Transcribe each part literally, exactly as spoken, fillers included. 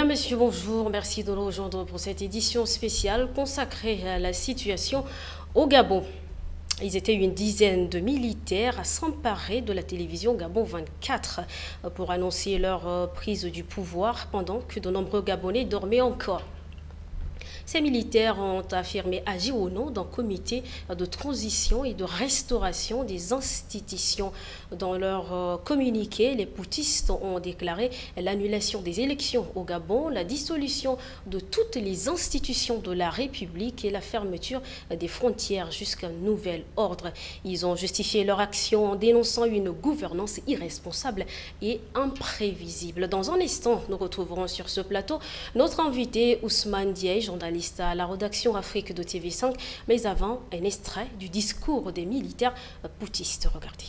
messieurs, bonjour. Merci de nous rejoindre pour cette édition spéciale consacrée à la situation au Gabon. Ils étaient une dizaine de militaires à s'emparer de la télévision Gabon vingt-quatre pour annoncer leur prise du pouvoir pendant que de nombreux Gabonais dormaient encore. Ces militaires ont affirmé agir au nom d'un comité de transition et de restauration des institutions. Dans leur communiqué, les poutistes ont déclaré l'annulation des élections au Gabon, la dissolution de toutes les institutions de la République et la fermeture des frontières jusqu'à nouvel ordre. Ils ont justifié leur action en dénonçant une gouvernance irresponsable et imprévisible. Dans un instant, nous retrouverons sur ce plateau notre invité Ousmane Dieye, journaliste à la rédaction Afrique de T V cinq, mais avant, un extrait du discours des militaires poutistes. Regardez.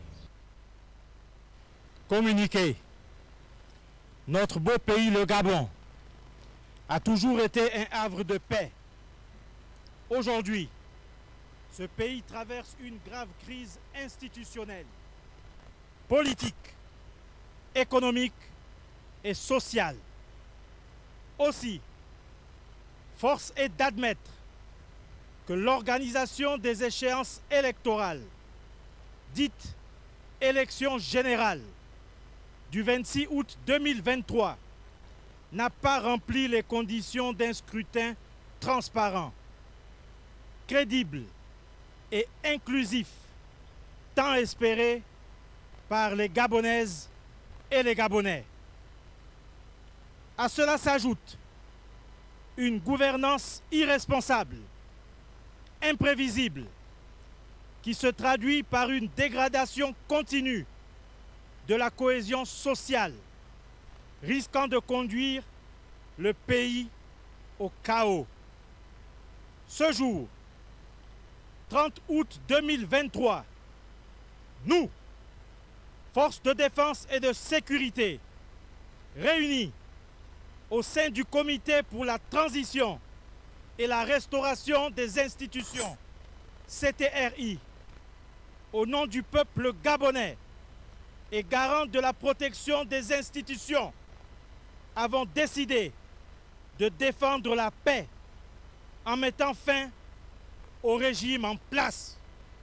Communiqué. Notre beau pays, le Gabon, a toujours été un havre de paix. Aujourd'hui, ce pays traverse une grave crise institutionnelle, politique, économique et sociale. Aussi, force est d'admettre que l'organisation des échéances électorales, dites élections générales, du vingt-six août deux mille vingt-trois, n'a pas rempli les conditions d'un scrutin transparent, crédible et inclusif, tant espéré par les Gabonaises et les Gabonais. À cela s'ajoute une gouvernance irresponsable, imprévisible, qui se traduit par une dégradation continue de la cohésion sociale, risquant de conduire le pays au chaos. Ce jour, trente août deux mille vingt-trois, nous, forces de défense et de sécurité, réunis au sein du Comité pour la transition et la restauration des institutions, C T R I, au nom du peuple gabonais et garant de la protection des institutions, avons décidé de défendre la paix en mettant fin au régime en place.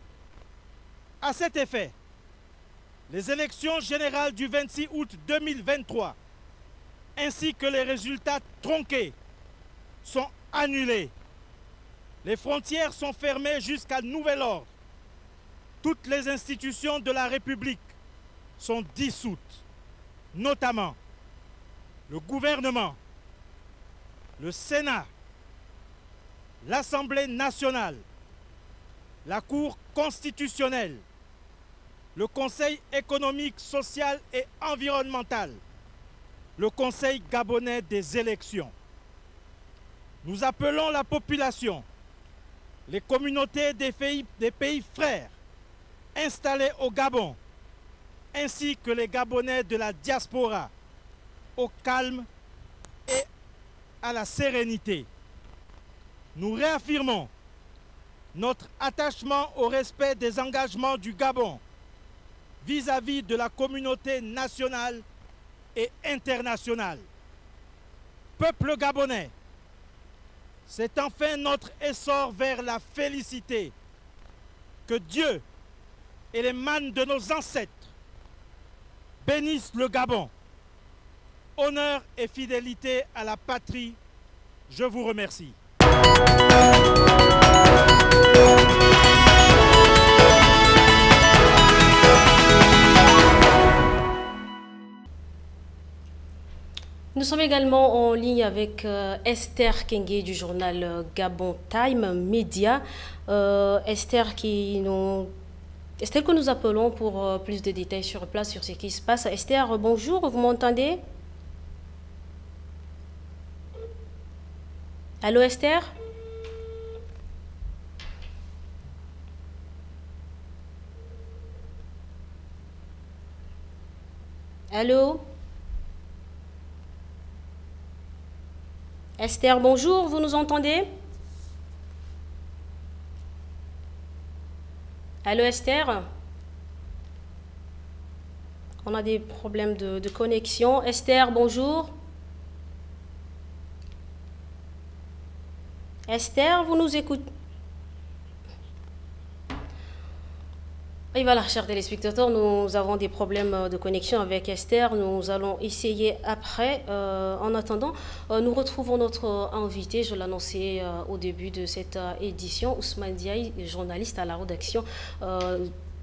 À cet effet, les élections générales du vingt-six août deux mille vingt-trois ainsi que les résultats tronqués sont annulés. Les frontières sont fermées jusqu'à nouvel ordre. Toutes les institutions de la République sont dissoutes, notamment le gouvernement, le Sénat, l'Assemblée nationale, la Cour constitutionnelle, le Conseil économique, social et environnemental, le Conseil gabonais des élections. Nous appelons la population, les communautés des pays, des pays frères installés au Gabon, ainsi que les Gabonais de la diaspora, au calme et à la sérénité. Nous réaffirmons notre attachement au respect des engagements du Gabon vis-à-vis de la communauté nationale et internationale. Peuple gabonais, c'est enfin notre essor vers la félicité. Que Dieu et les mânes de nos ancêtres bénissent le Gabon. Honneur et fidélité à la patrie, je vous remercie. Nous sommes également en ligne avec euh, Esther Kenge du journal euh, Gabon Time Media. Euh, Esther, qui nous... Esther que nous appelons pour euh, plus de détails sur place sur ce qui se passe. Esther, bonjour, vous m'entendez? Allô Esther? Allô? Esther, bonjour, vous nous entendez? Allô Esther? On a des problèmes de, de connexion. Esther, bonjour. Esther, vous nous écoutez? Et voilà, chers téléspectateurs, nous avons des problèmes de connexion avec Esther. Nous allons essayer après. Euh, en attendant, euh, nous retrouvons notre invité. Je l'annonçais euh, au début de cette euh, édition, Ousmane Diaye, journaliste à la rédaction euh,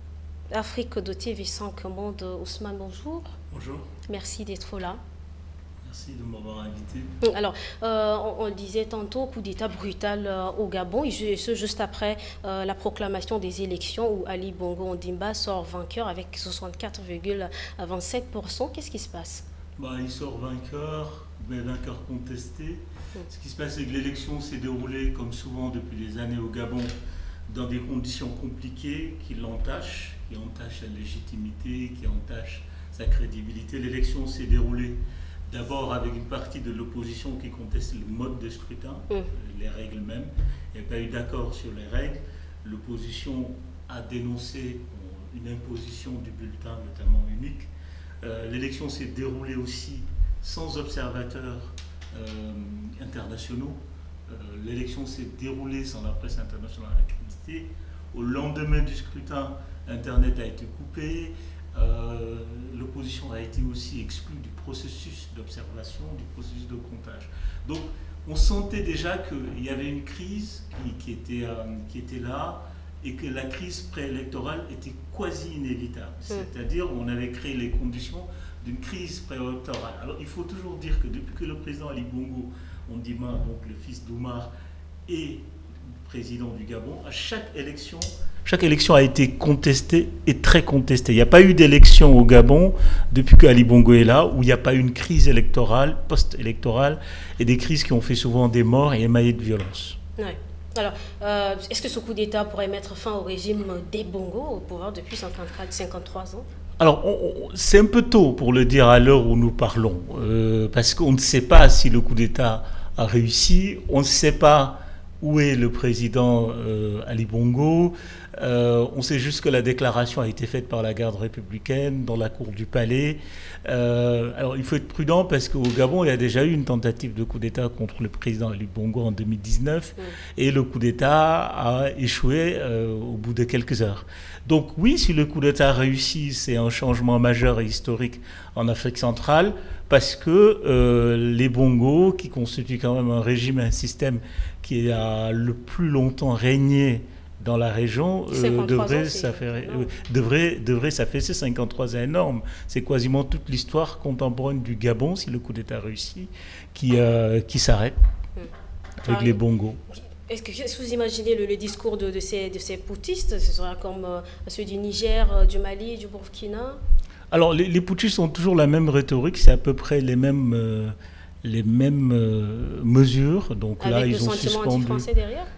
Afrique de T V cinq Monde. Ousmane, bonjour. Bonjour. Merci d'être là. Merci de m'avoir invité. Alors, euh, on, on le disait tantôt, coup d'État brutal euh, au Gabon, et ce juste après euh, la proclamation des élections où Ali Bongo Ondimba sort vainqueur avec soixante-quatre virgule vingt-sept pour cent. Qu'est-ce qui se passe? Bah, il sort vainqueur, mais vainqueur contesté. Mmh. Ce qui se passe, c'est que l'élection s'est déroulée, comme souvent depuis des années au Gabon, dans des conditions compliquées qui l'entachent, qui entachent sa légitimité, qui entachent sa crédibilité. L'élection s'est déroulée d'abord avec une partie de l'opposition qui conteste le mode de scrutin, mmh. les règles mêmes. Il n'y a pas eu d'accord sur les règles. L'opposition a dénoncé une imposition du bulletin, notamment unique. Euh, L'élection s'est déroulée aussi sans observateurs euh, internationaux. Euh, L'élection s'est déroulée sans la presse internationale accréditée. Au lendemain du scrutin, Internet a été coupé. Euh, L'opposition a été aussi exclue du processus d'observation, du processus de comptage. Donc, on sentait déjà qu'il y avait une crise qui, qui, était, euh, qui était là et que la crise préélectorale était quasi inévitable. Mmh. C'est-à-dire, on avait créé les conditions d'une crise préélectorale. Alors, il faut toujours dire que depuis que le président Ali Bongo Ondimba, donc le fils d'Oumar, est président du Gabon, à chaque élection, chaque élection a été contestée et très contestée. Il n'y a pas eu d'élection au Gabon depuis que Ali Bongo est là, où il n'y a pas eu une crise électorale, post-électorale, et des crises qui ont fait souvent des morts et émaillées de violence. Ouais. Alors, euh, est-ce que ce coup d'État pourrait mettre fin au régime des Bongo au pouvoir depuis cinquante-quatre, cinquante-trois ans? Alors, c'est un peu tôt pour le dire à l'heure où nous parlons, euh, parce qu'on ne sait pas si le coup d'État a réussi, on ne sait pas où est le président euh, Ali Bongo. Euh, on sait juste que la déclaration a été faite par la garde républicaine dans la cour du palais. Euh, alors il faut être prudent parce qu'au Gabon, il y a déjà eu une tentative de coup d'État contre le président Ali Bongo en deux mille dix-neuf mmh. et le coup d'État a échoué euh, au bout de quelques heures. Donc oui, si le coup d'État réussit, c'est un changement majeur et historique en Afrique centrale parce que euh, les Bongo, qui constituent quand même un régime, un système qui a le plus longtemps régné dans la région, euh, devrait, s'affaire, euh, devrait, devrait s'affaisser. cinquante-trois ans énorme. C'est quasiment toute l'histoire contemporaine du Gabon, si le coup d'État réussit, qui, euh, qui s'arrête mmh. avec ah, les Bongo. Est-ce que, est-ce que vous imaginez le, le discours de, de, ces, de ces putschistes? Ce sera comme euh, ceux du Niger, euh, du Mali, du Burkina? Alors, les, les putschistes ont toujours la même rhétorique, c'est à peu près les mêmes, euh, les mêmes euh, mesures. Donc avec là, le ils ont sentiment suspendu. Anti-français derrière?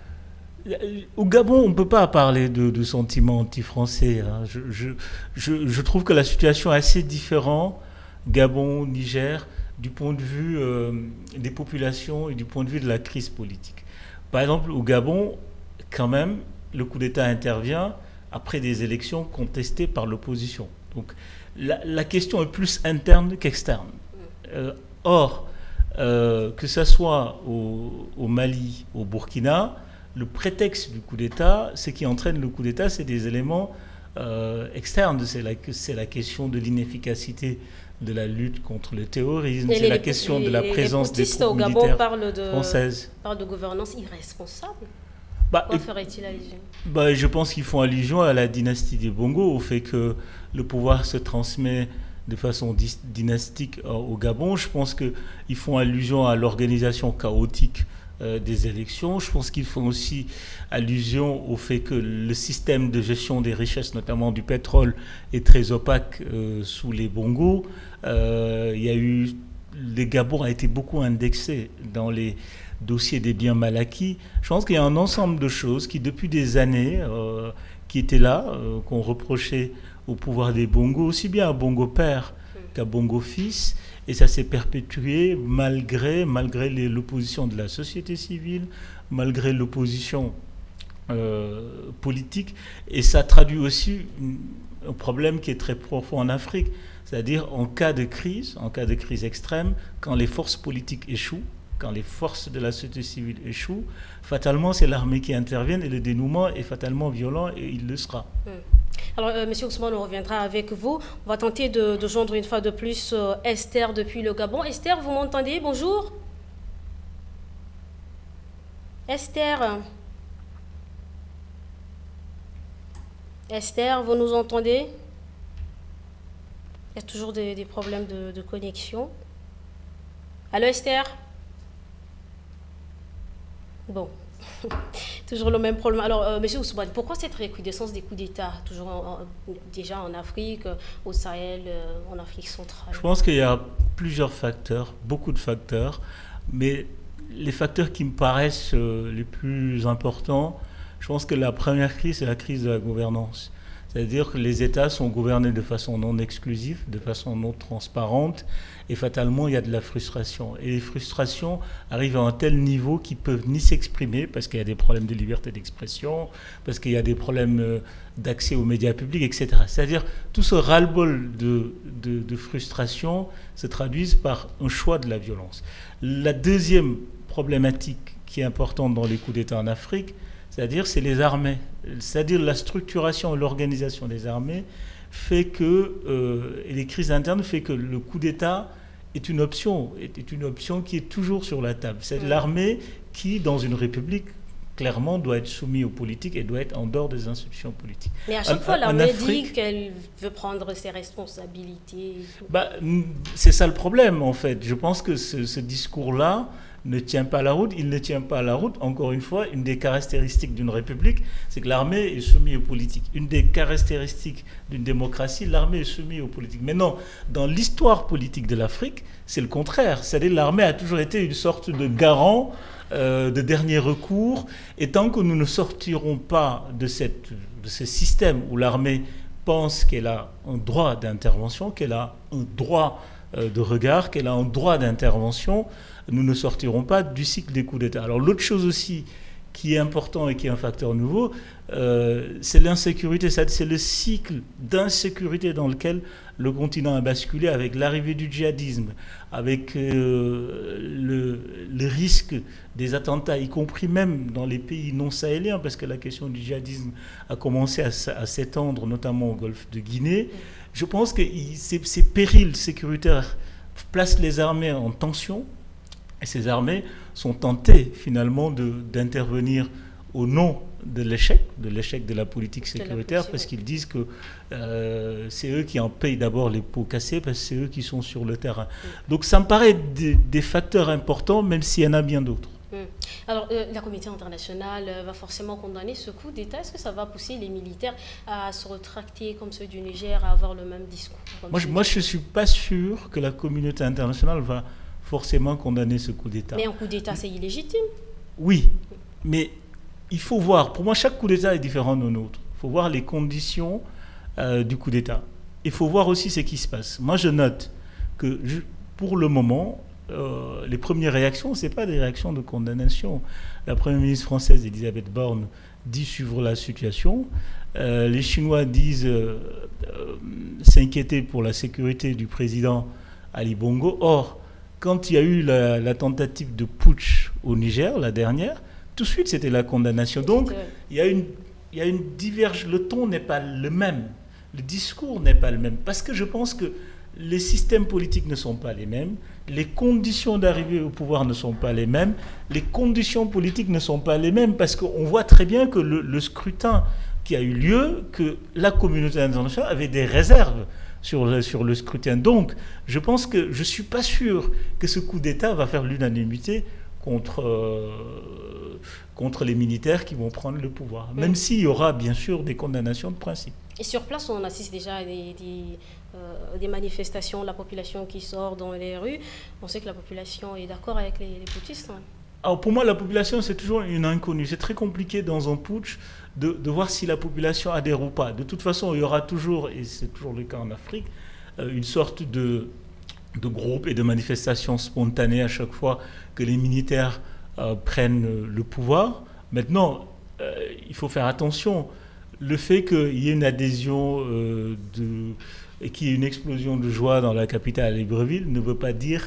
Au Gabon, on ne peut pas parler de, de sentiments anti-français. Hein. Je, je, je, je trouve que la situation est assez différente, Gabon, Niger, du point de vue euh, des populations et du point de vue de la crise politique. Par exemple, au Gabon, quand même, le coup d'État intervient après des élections contestées par l'opposition. Donc, la, la question est plus interne qu'externe. Euh, or, euh, que ce soit au, au Mali, au Burkina, le prétexte du coup d'État, ce qui entraîne le coup d'État, c'est des éléments euh, externes. C'est la, c'est la question de l'inefficacité de la lutte contre le terrorisme, c'est la question les, de la présence des troupes au Gabon militaires parlent de, françaises. Parlent de gouvernance irresponsable. Bah, Quoi ferait-il allusion? bah, Je pense qu'ils font allusion à la dynastie des Bongo, au fait que le pouvoir se transmet de façon dynastique au Gabon. Je pense qu'ils font allusion à l'organisation chaotique Euh, des élections. Je pense qu'ils font aussi allusion au fait que le système de gestion des richesses, notamment du pétrole, est très opaque euh, sous les Bongo. Euh, il y a eu, le Gabon a été beaucoup indexé dans les dossiers des biens mal acquis. Je pense qu'il y a un ensemble de choses qui, depuis des années, euh, qui étaient là, euh, qu'on reprochait au pouvoir des Bongo, aussi bien à Bongo père qu'à Bongo fils. Et ça s'est perpétué malgré, malgré les, l'opposition de la société civile, malgré l'opposition euh, politique. Et ça traduit aussi un problème qui est très profond en Afrique. C'est-à-dire, en cas de crise, en cas de crise extrême, quand les forces politiques échouent, quand les forces de la société civile échouent, fatalement c'est l'armée qui intervient et le dénouement est fatalement violent et il le sera. Mmh. Alors, euh, Monsieur Ousmane, on reviendra avec vous. On va tenter de, de joindre une fois de plus euh, Esther depuis le Gabon. Esther, vous m'entendez? Bonjour. Esther. Esther, vous nous entendez? Il y a toujours des, des problèmes de, de connexion. Allô, Esther? Bon. Toujours le même problème. Alors, euh, Monsieur Ousmane, pourquoi cette recrudescence des coups d'État, toujours en, en, déjà en Afrique, au Sahel, euh, en Afrique centrale? Je pense qu'il y a plusieurs facteurs, beaucoup de facteurs, mais les facteurs qui me paraissent euh, les plus importants, je pense que la première crise, c'est la crise de la gouvernance. C'est-à-dire que les États sont gouvernés de façon non exclusive, de façon non transparente, et fatalement, il y a de la frustration. Et les frustrations arrivent à un tel niveau qu'ils peuvent ni s'exprimer, parce qu'il y a des problèmes de liberté d'expression, parce qu'il y a des problèmes d'accès aux médias publics, et cetera. C'est-à-dire, tout ce ras-le-bol de, de, de frustration se traduisent par un choix de la violence. La deuxième problématique qui est importante dans les coups d'État en Afrique, c'est-à-dire c'est les armées. C'est-à-dire la structuration et l'organisation des armées fait que, euh, et les crises internes fait que le coup d'État est une option, est une option qui est toujours sur la table. C'est mmh. l'armée qui, dans une république, clairement doit être soumise aux politiques et doit être en dehors des institutions politiques. Mais à chaque en, fois, l'armée Afrique, dit qu'elle veut prendre ses responsabilités. Bah, c'est ça le problème, en fait. Je pense que ce, ce discours-là ne tient pas la route. Il ne tient pas la route. Encore une fois, une des caractéristiques d'une république, c'est que l'armée est soumise aux politiques. Une des caractéristiques d'une démocratie, l'armée est soumise aux politiques. Mais non, dans l'histoire politique de l'Afrique, c'est le contraire. C'est-à-dire que l'armée a toujours été une sorte de garant euh, de dernier recours. Et tant que nous ne sortirons pas de, cette, de ce système où l'armée pense qu'elle a un droit d'intervention, qu'elle a un droit euh, de regard, qu'elle a un droit d'intervention, nous ne sortirons pas du cycle des coups d'État. Alors l'autre chose aussi qui est important et qui est un facteur nouveau, euh, c'est l'insécurité. C'est le cycle d'insécurité dans lequel le continent a basculé avec l'arrivée du djihadisme, avec euh, le, le risque des attentats, y compris même dans les pays non sahéliens, parce que la question du djihadisme a commencé à, à s'étendre, notamment au golfe de Guinée. Je pense que ces, ces périls sécuritaires placent les armées en tension. Et ces armées sont tentées finalement d'intervenir au nom de l'échec, de l'échec de la politique sécuritaire, parce qu'ils disent que euh, c'est eux qui en payent d'abord les pots cassés, parce que c'est eux qui sont sur le terrain. Oui. Donc ça me paraît des, des facteurs importants, même s'il y en a bien d'autres. Hum. Alors, euh, la communauté internationale euh, va forcément condamner ce coup d'État. Est-ce que ça va pousser les militaires à se retracter comme ceux du Niger, à avoir le même discours? Moi, je, moi, je ne suis pas sûr que la communauté internationale va forcément condamner ce coup d'État. Mais un coup d'État, c'est illégitime. Oui, mais il faut voir. Pour moi, chaque coup d'État est différent de nôtre. Il faut voir les conditions euh, du coup d'État. Il faut voir aussi ce qui se passe. Moi, je note que je, pour le moment, euh, les premières réactions, ce n'est pas des réactions de condamnation. La Première ministre française, Elisabeth Borne, dit suivre la situation. Euh, les Chinois disent euh, euh, s'inquiéter pour la sécurité du président Ali Bongo. Or, quand il y a eu la, la tentative de putsch au Niger, la dernière, tout de suite c'était la condamnation. Donc il y a une, il y a une divergence. Le ton n'est pas le même, le discours n'est pas le même, parce que je pense que les systèmes politiques ne sont pas les mêmes, les conditions d'arrivée au pouvoir ne sont pas les mêmes, les conditions politiques ne sont pas les mêmes, parce qu'on voit très bien que le, le scrutin qui a eu lieu, que la communauté internationale avait des réserves Sur le, sur le scrutin. Donc, je pense que je ne suis pas sûr que ce coup d'État va faire l'unanimité contre, euh, contre les militaires qui vont prendre le pouvoir, même mmh. s'il y aura bien sûr des condamnations de principe. Et sur place, on assiste déjà à des, des, euh, des manifestations, la population qui sort dans les rues. On sait que la population est d'accord avec les, les putschistes. Hein. Alors pour moi, la population, c'est toujours une inconnue. C'est très compliqué dans un putsch de, de voir si la population adhère ou pas. De toute façon, il y aura toujours, et c'est toujours le cas en Afrique, euh, une sorte de, de groupe et de manifestations spontanées à chaque fois que les militaires euh, prennent le pouvoir. Maintenant, euh, il faut faire attention. Le fait qu'il y ait une adhésion euh, de, et qu'il y ait une explosion de joie dans la capitale à Libreville ne veut pas dire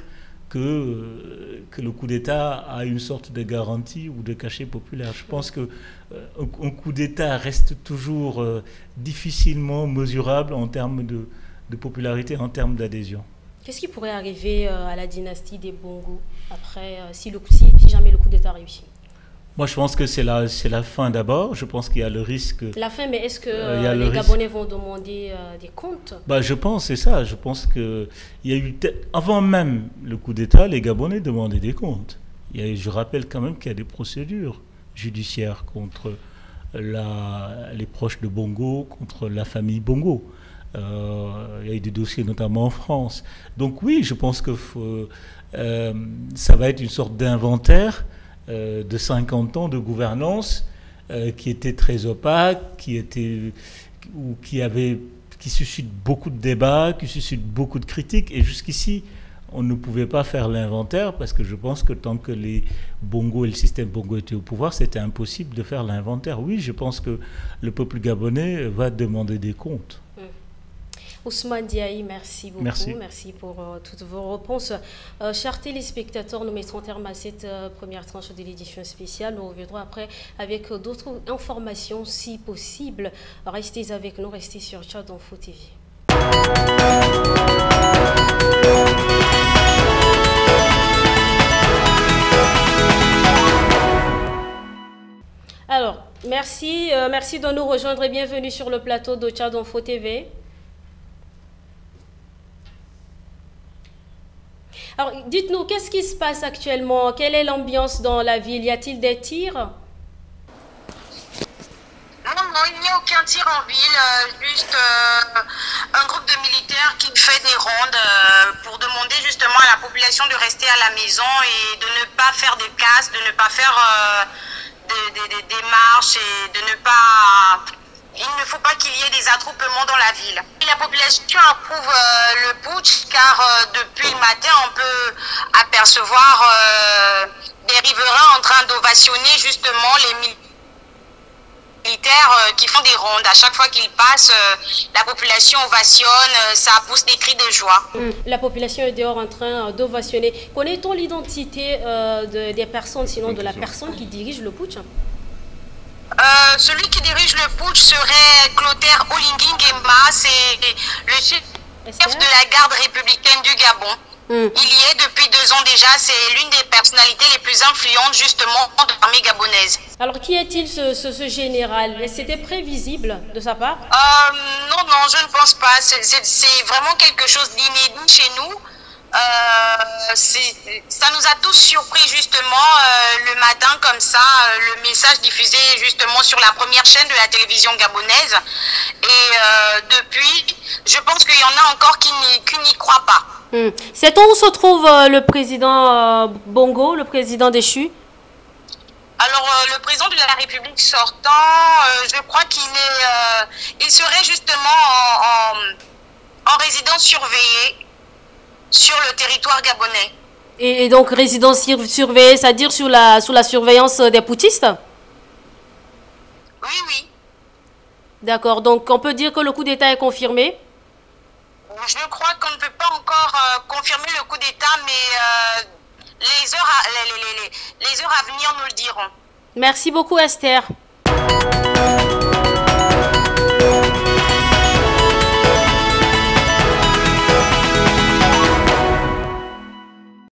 que, que le coup d'État a une sorte de garantie ou de cachet populaire. Je pense qu'un un coup d'État reste toujours euh, difficilement mesurable en termes de, de popularité, en termes d'adhésion. Qu'est-ce qui pourrait arriver euh, à la dynastie des Bongo après, euh, si, le, si, si jamais le coup d'État réussit? Moi, je pense que c'est la, c'est la fin d'abord. Je pense qu'il y a le risque... La fin, mais est-ce que euh, euh, les risque... Gabonais vont demander euh, des comptes? Bah, je pense, c'est ça. Je pense qu'il y a eu... Avant même le coup d'État, les Gabonais demandaient des comptes. Il y a, je rappelle quand même qu'il y a des procédures judiciaires contre la, les proches de Bongo, contre la famille Bongo. Euh, il y a eu des dossiers notamment en France. Donc oui, je pense que faut, euh, ça va être une sorte d'inventaire euh, de cinquante ans de gouvernance euh, qui était très opaque, qui était ou qui avait qui suscite beaucoup de débats, qui suscite beaucoup de critiques. Et jusqu'ici, on ne pouvait pas faire l'inventaire parce que je pense que tant que les Bongo et le système Bongo étaient au pouvoir, c'était impossible de faire l'inventaire. Oui, je pense que le peuple gabonais va demander des comptes. Ousmane Diaye, merci beaucoup. Merci, merci pour euh, toutes vos réponses. Euh, chers téléspectateurs, nous mettrons terme à cette euh, première tranche de l'édition spéciale. Nous reviendrons après avec euh, d'autres informations si possible. Restez avec nous, restez sur Tchad Info T V. Alors, merci, euh, merci de nous rejoindre et bienvenue sur le plateau de Tchad Info T V. Alors, dites-nous, qu'est-ce qui se passe actuellement? Quelle est l'ambiance dans la ville? Y a-t-il des tirs? Non, non, il n'y a aucun tir en ville, euh, juste euh, un groupe de militaires qui fait des rondes euh, pour demander justement à la population de rester à la maison et de ne pas faire de casse, de ne pas faire euh, des de, de, de marches et de ne pas... Il ne faut pas qu'il y ait des attroupements dans la ville. Et la population approuve euh, le putsch car euh, depuis le matin, on peut apercevoir euh, des riverains en train d'ovationner justement les militaires euh, qui font des rondes. À chaque fois qu'ils passent, euh, la population ovationne, euh, ça pousse des cris de joie. La population est dehors en train euh, d'ovationner. Connaît-on l'identité euh, de, des personnes, sinon de la personne qui dirige le putsch? Euh, celui qui dirige le putsch serait Clotaire Olinguing Nguema, c'est le chef de la garde républicaine du Gabon. Mm. Il y est depuis deux ans déjà, c'est l'une des personnalités les plus influentes justement de l'armée gabonaise. Alors qui est-il ce, ce, ce général? C'était prévisible de sa part? euh, Non, non, je ne pense pas. C'est vraiment quelque chose d'inédit chez nous. Euh, ça nous a tous surpris justement euh, le matin comme ça, euh, le message diffusé justement sur la première chaîne de la télévision gabonaise et euh, depuis je pense qu'il y en a encore qui n'y croient pas. Hum. C'est où se trouve euh, le président euh, Bongo, le président déchu? Alors euh, le président de la République sortant, euh, je crois qu'il est, euh, il serait justement en, en, en résidence surveillée sur le territoire gabonais. Et, et donc résidence surveillée, c'est-à-dire sous la, sous la surveillance des putschistes? Oui, oui. D'accord, donc on peut dire que le coup d'État est confirmé? Je crois qu'on ne peut pas encore euh, confirmer le coup d'État, mais euh, les, heures à, les, les, les, les heures à venir nous le diront. Merci beaucoup Esther.